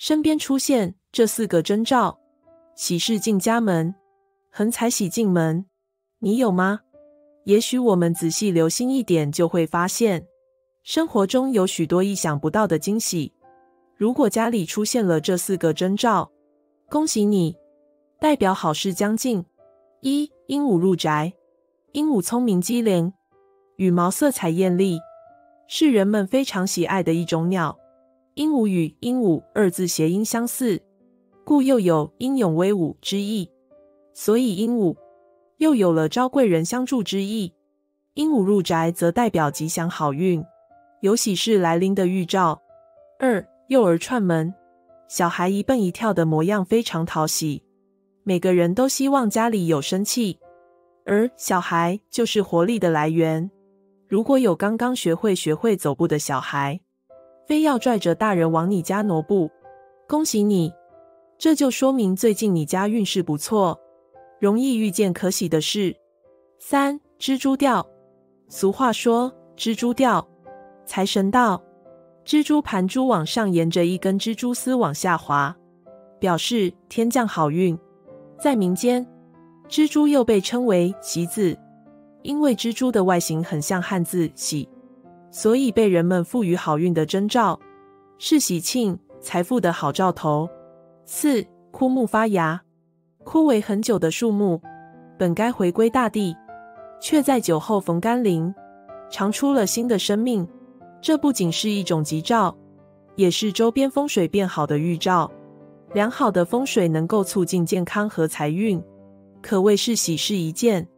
身边出现这4个征兆，喜事进家门，横财喜进门，你有吗？也许我们仔细留心一点，就会发现，生活中有许多意想不到的惊喜。如果家里出现了这4个征兆，恭喜你，代表好事将近。1. 鹦鹉入宅。鹦鹉聪明机灵，羽毛色彩艳丽，是人们非常喜爱的一种鸟。鹦鹉与鹦鹉2字谐音相似，故又有英勇威武之意，所以鹦鹉又有了招贵人相助之意。鹦鹉入宅则代表吉祥好运，有喜事来临的预兆。2. 幼儿串门。小孩一蹦一跳的模样非常讨喜，每个人都希望家里有生气，而小孩就是活力的来源。如果有刚刚学会走步的小孩，非要拽着大人往你家挪步，恭喜你，这就说明最近你家运势不错，容易遇见可喜的事。3. 蜘蛛吊。俗话说，蜘蛛吊，财神到。蜘蛛盘蛛往上沿着一根蜘蛛丝往下滑，表示天降好运。在民间，蜘蛛又被称为喜子，因为蜘蛛的外形很像汉字喜，所以被人们赋予好运的征兆，是喜庆财富的好兆头。4. 枯木发芽。枯萎很久的树木，本该回归大地，却在酒后逢甘霖，长出了新的生命。这不仅是一种吉兆，也是周边风水变好的预兆。良好的风水能够促进健康和财运，可谓是喜事一件。